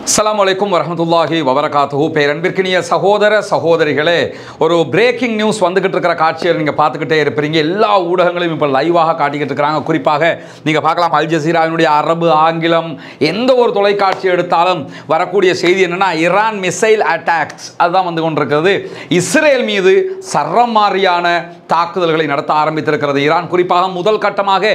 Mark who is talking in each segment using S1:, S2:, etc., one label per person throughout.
S1: அஸ்ஸலாமு அலைக்கும் வரஹ்மத்துல்லாஹி வபரகாத்துஹு. பேரன்பிற்கினிய சகோதர சகோதரிகளே, ஒரு பிரேக்கிங் நியூஸ் வந்துகிட்டு இருக்கிற காட்சியை நீங்கள் பார்த்துக்கிட்டே இருப்பீங்க. எல்லா ஊடகங்களையும் இப்போ லைவாக காட்டிக்கிட்டு இருக்கிறாங்க. குறிப்பாக நீங்கள் பார்க்கலாம், அல் ஜசீராவினுடைய அரபு, ஆங்கிலம், எந்த ஒரு தொலைக்காட்சி எடுத்தாலும் வரக்கூடிய செய்தி என்னென்னா, ஈரான் மிசைல் அட்டாக்ஸ் அதுதான் வந்து கொண்டிருக்கிறது. இஸ்ரேல் மீது சரமாரியான தாக்குதல்களை நடத்த ஆரம்பித்திருக்கிறது ஈரான். குறிப்பாக முதல் கட்டமாக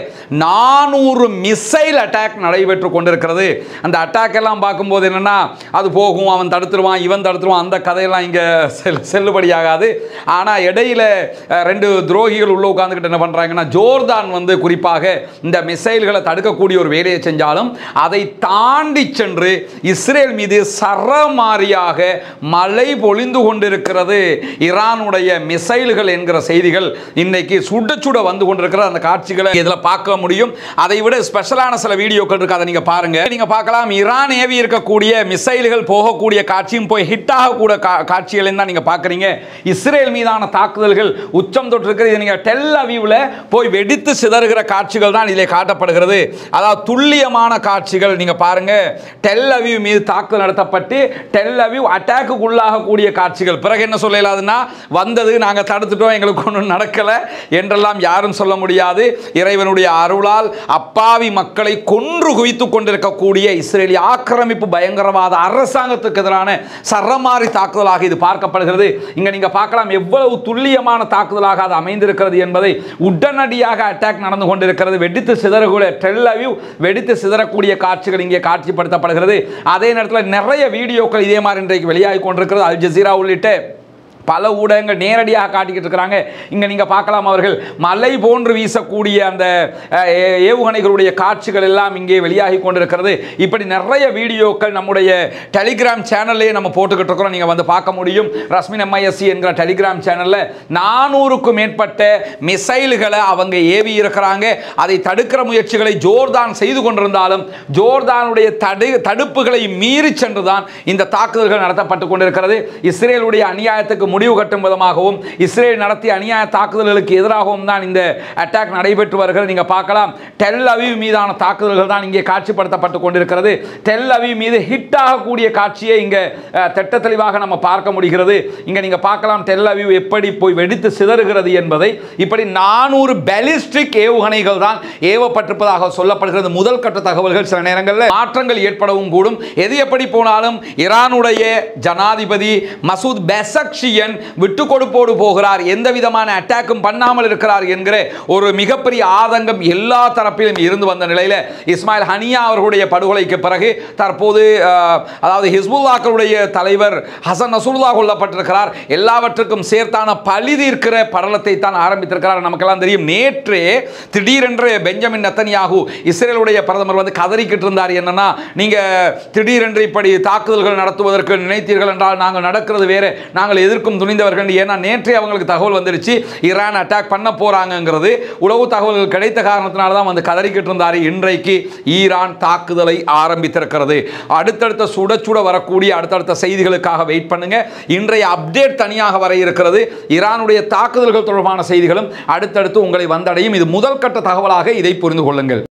S1: 400 மிசைல் அட்டாக் நடைபெற்று கொண்டிருக்கிறது. அந்த அட்டாக் எல்லாம் பார்க்கும்போது என்னன்னா, அது போகும், அவன் தடுத்துருவான், இவன் தடுத்துருவான், அந்த கதையெல்லாம் இங்கே செல்லுபடியாகாது. ஆனால் இடையில ரெண்டு துரோகிகள் உள்ள உட்காந்துக்கிட்டு என்ன பண்ணுறாங்கன்னா, ஜோர்தான் வந்து குறிப்பாக இந்த மிசைல்களை தடுக்கக்கூடிய ஒரு வேலையை செஞ்சாலும் அதை தாண்டி சென்று இஸ்ரேல் மீது சரமாரியாக மழை பொழிந்து கொண்டிருக்கிறது ஈரானுடைய மிசைல்கள் என்கிற செய்திகள் இன்னைக்கு சுட சுட வந்து கொண்டிருக்கிற அந்த காட்சிகளை இதில் பார்க்க முடியும். அதை விட ஸ்பெஷலான சில வீடியோக்கள் இருக்கு, அதை நீங்க பாருங்க. நீங்க பார்க்கலாம், ஈரான் ஏவி இருக்கக்கூடிய மிசைல்கள் போகக்கூடிய காட்சியும் போய் ஹிட் ஆகக்கூடிய காட்சிகளையும் தான் நீங்க பார்க்குறீங்க. இஸ்ரேல் மீதான தாக்குதல்கள் உச்சம் தொட்டு இருக்கிறது. நீங்க டெல் அவீவ்ல போய் வெடித்து சிதறுகிற காட்சிகள் தான் இதில் காட்டப்படுகிறது. அதாவது துல்லியமான காட்சிகள் நீங்க பாருங்க. டெல் அவீவ் மீது தாக்குதல் நடத்தப்பட்டு டெல் அவீவ் அட்டாக்கு உள்ளாகக்கூடிய காட்சிகள். பிறகு என்ன சொல்லலாதுன்னா, வந்தது நாங்க தடுத்துட்டோம், எங்களுக்கு ஒன்றும் நடக்கல என்றெல்லாம் யாரும் சொல்ல முடியாது. இறைவனுடைய அருளால் அப்பாவி மக்களை கொன்று குவித்துக் கொண்டிருக்கக்கூடிய இஸ்ரேலிய ஆக்கிரமிப்பு பயங்கரவாத அரசாங்கத்துக்கு எதிரான சரமாரி தாக்குதலாக இது பார்க்கப்படுகிறது. இங்க நீங்க பார்க்கலாம் எவ்வளவு துல்லியமான தாக்குதலாக அது அமைந்திருக்கிறது என்பதை. உடனடியாக அட்டாக் நடந்து கொண்டிருக்கிறது. வெடித்து சிதறக்கூடிய டெல் அவீவ் வெடித்து சிதறக்கூடிய காட்சிகள் இங்கே காட்சிப்படுத்தப்படுகிறது. அதே நேரத்தில் நிறைய வீடியோக்கள் இதே மாதிரி இன்றைக்கு வெளியாகி கொண்டிருக்கிறது. அல் ஜசீரா உள்ளிட்ட பல ஊடகங்கள் நேரடியாக காட்டிக்கிட்டு இருக்கிறாங்க. இங்கே நீங்கள் பார்க்கலாம், அவர்கள் மலை போன்று வீசக்கூடிய அந்த ஏவுகணைகளுடைய காட்சிகள் எல்லாம் இங்கே வெளியாகி கொண்டிருக்கிறது. இப்படி நிறைய வீடியோக்கள் நம்முடைய டெலிகிராம் சேனல்லையே நம்ம போட்டுக்கிட்டு இருக்கிறோம். நீங்கள் வந்து பார்க்க முடியும். ரஸ்மின் MISC என்கிற டெலிகிராம் சேனலில் 400க்கும் மேற்பட்ட மிசைல்களை அவங்க ஏவி இருக்கிறாங்க. அதை தடுக்கிற முயற்சிகளை ஜோர்தான் செய்து கொண்டிருந்தாலும் ஜோர்தானுடைய தடுப்புகளை மீறி சென்றுதான் இந்த தாக்குதல்கள் நடத்தப்பட்டு கொண்டிருக்கிறது. இஸ்ரேலுடைய அநியாயத்துக்கு முடிவு கட்டும் விதமாகவும் இஸ்ரேல் நடத்திய அநியாய தாக்குதல்களுக்கு எதிராகவும் தான் இந்த அட்டாக் நடைபெற்று வருகிறது. நீங்க பார்க்கலாம், டெல் அவீவ் மீதான தாக்குதல்கள் தான் இங்கே காட்சிப்படுத்தப்பட்டு கொண்டிருக்கிறது. டெல் அவீவ் மீது ஹிட் ஆகக்கூடிய காட்சியை இங்க திட்ட தெளிவாக நம்ம பார்க்க முடிகிறது. இங்க நீங்க பார்க்கலாம், டெல் அவீவ் எப்படி போய் வெடித்து சிதறுகிறது என்பதை. இப்படி 400 பாலிஸ்டிக் ஏவுகணைகள் தான் ஏவப்பட்டிருப்பதாக சொல்லப்படுகிறது. முதல் கட்ட தகவல்கள். சில நேரங்களில் மாற்றங்கள் ஏற்படவும் கூடும். எது எப்படி போனாலும் ஈரானுடைய ஜனாதிபதி மசூத் பெசக்ஷியன் விட்டு கொடுப்போடு போகிறார், எந்த விதமான அட்டாக்கும் பண்ணாமல் இருக்கிறார் என்கிற ஒரு மிகப்பெரிய ஆதங்கம் எல்லா தரப்பிலும் இருந்து வந்த நிலையில் இஸ்மாயில் ஹனியா அவர்களுடைய படுகொலைக்கு பிறகு தற்போது அதாவது ஹிஸ்புல்லாக்களுடைய தலைவர் ஹசன் நசுருல்லா கொல்லப்பட்டிருக்கிறார். எல்லாவற்றுக்கும் சேர்த்தான பழி தீர்க்கிற படலத்தை தான் ஆரம்பித்திருக்கிறார். நமக்கெல்லாம் தெரியும், நேற்றே திடீரென்று பெஞ்சமின் நெத்தன்யாகு இஸ்ரேலுடைய பிரதமர் வந்து கதறிக்கிட்டு இருந்தார். என்னன்னா, நீங்க திடீரென்று இப்படி தாக்குதல்கள் நடத்துவதற்கு நினைத்தீர்கள் என்றால் நாங்கள் நடக்கிறது வேற, நாங்கள் எதிர்க்கும் துணிந்தவர்கள். ஏன்னா நேற்றே அவங்களுக்கு தகவல் வந்துருச்சு, ஈரான் அட்டாக் பண்ண போறாங்கிறது. உளவு தகவல்கள் கிடைத்த காரணத்தினால தான் வந்து கதறிக்கிட்டு இருந்தார். இன்றைக்கு ஈரான் தாக்குதலை ஆரம்பித்திருக்கிறது. அடுத்தடுத்த சுட சுட வரக்கூடிய அடுத்தடுத்த செய்திகளுக்காக வெயிட் பண்ணுங்க. இன்றைய அப்டேட் தனியாக வர இருக்கிறது. ஈரானுடைய தாக்குதல்கள் தொடர்பான செய்திகளும் அடுத்தடுத்து உங்களை வந்தடையும். இது முதல் கட்ட தகவலாக இதை புரிந்து கொள்ளுங்கள்.